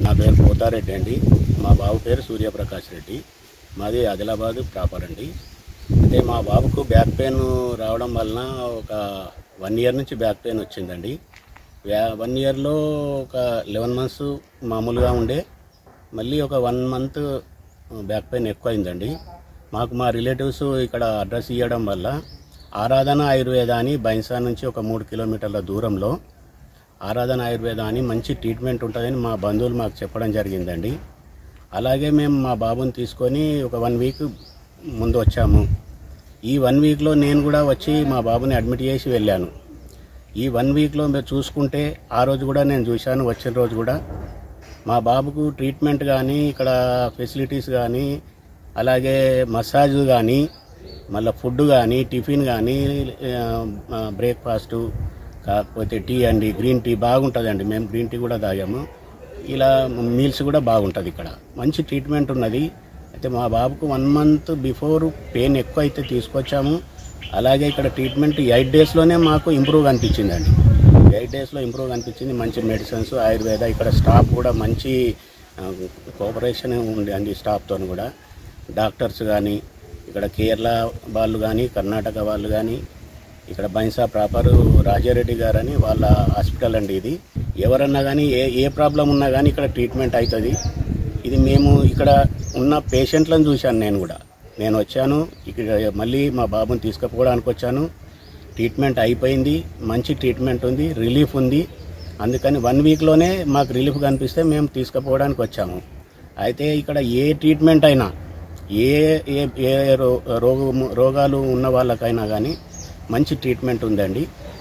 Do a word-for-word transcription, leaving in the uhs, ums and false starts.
నా పేరు పోతారెడ్డి అండి. మా బాబు పేరు సూర్యప్రకాష్ రెడ్డి. మాది ఆదిలాబాద్ ప్రాపర్ అండి. అయితే మా బాబుకు బ్యాక్ పెయిన్ రావడం వలన ఒక వన్ ఇయర్ నుంచి బ్యాక్ పెయిన్ వచ్చిందండి. వన్ ఇయర్లో ఒక లెవెన్ మంత్స్ మామూలుగా ఉండే, మళ్ళీ ఒక వన్ మంత్ బ్యాక్ పెయిన్ ఎక్కువ అయిందండి. మాకు మా రిలేటివ్స్ ఇక్కడ అడ్రస్ ఇవ్వడం వల్ల ఆరాధన ఆయుర్వేద అని బైన్సా నుంచి ఒక మూడు కిలోమీటర్ల దూరంలో ఆరాధన ఆయుర్వేద అని మంచి ట్రీట్మెంట్ ఉంటుందని మా బంధువులు మాకు చెప్పడం జరిగిందండి. అలాగే మేము మా బాబుని తీసుకొని ఒక వన్ వీక్ ముందు వచ్చాము. ఈ వన్ వీక్లో నేను కూడా వచ్చి మా బాబుని అడ్మిట్ చేసి వెళ్ళాను. ఈ వన్ వీక్లో మీరు చూసుకుంటే ఆ రోజు కూడా నేను చూశాను. వచ్చిన రోజు కూడా మా బాబుకు ట్రీట్మెంట్ కానీ, ఇక్కడ ఫెసిలిటీస్ కానీ, అలాగే మసాజ్ కానీ, మళ్ళీ ఫుడ్ కానీ, టిఫిన్ కానీ, బ్రేక్ఫాస్టు, కాకపోతే టీ అండి, గ్రీన్ టీ బాగుంటుందండి. మేము గ్రీన్ టీ కూడా తాగాము. ఇలా మీల్స్ కూడా బాగుంటుంది. ఇక్కడ మంచి ట్రీట్మెంట్ ఉన్నది. అయితే మా బాబుకు వన్ మంత్ బిఫోర్ పెయిన్ ఎక్కువ అయితే తీసుకొచ్చాము. అలాగే ఇక్కడ ట్రీట్మెంట్ ఎయిట్ డేస్లోనే మాకు ఇంప్రూవ్ అనిపించిందండి. ఎయిట్ డేస్లో ఇంప్రూవ్ అనిపించింది. మంచి మెడిసిన్స్, ఆయుర్వేద, ఇక్కడ స్టాఫ్ కూడా మంచి కోఆపరేషన్ ఉంది అండి. స్టాఫ్తో కూడా డాక్టర్స్ కానీ, ఇక్కడ కేరళ వాళ్ళు కానీ, కర్ణాటక వాళ్ళు కానీ, ఇక్కడ బైన్సా ప్రాపర్ రాజారెడ్డి గారు అని వాళ్ళ హాస్పిటల్ అండి. ఇది ఎవరన్నా కానీ ఏ ఏ ప్రాబ్లం ఉన్నా కానీ ఇక్కడ ట్రీట్మెంట్ అవుతుంది. ఇది మేము ఇక్కడ ఉన్న పేషెంట్లను చూశాను. నేను కూడా నేను వచ్చాను ఇక్కడ, మళ్ళీ మా బాబుని తీసుకుపోవడానికి వచ్చాను. ట్రీట్మెంట్ అయిపోయింది. మంచి ట్రీట్మెంట్ ఉంది, రిలీఫ్ ఉంది. అందుకని వన్ వీక్లోనే మాకు రిలీఫ్ కనిపిస్తే మేము తీసుకుపోవడానికి వచ్చాము. అయితే ఇక్కడ ఏ ట్రీట్మెంట్ అయినా, ఏ ఏ రోగము రోగాలు ఉన్న వాళ్ళకైనా కానీ మంచి ట్రీట్మెంట్ ఉందండి.